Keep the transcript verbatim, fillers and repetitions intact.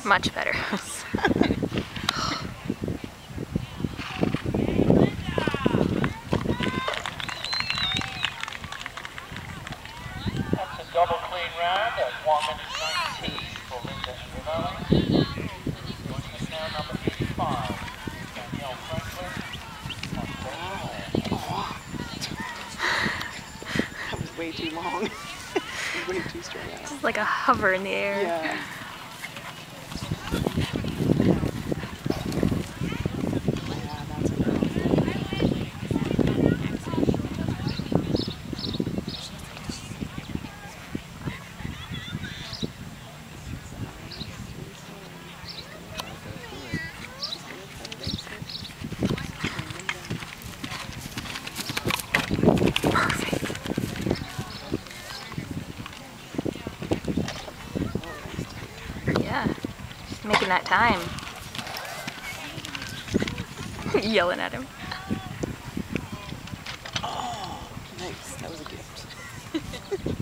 Much better. That's a double clean round at one minute nineteen for Linda Rivera. Joining us now, number eighty-five, Danielle Franklin. That was way too long. Way too straight out. It's like a hover in the air. Yeah. Yeah, just making that time. Yelling at him. Oh, nice. That was a gift.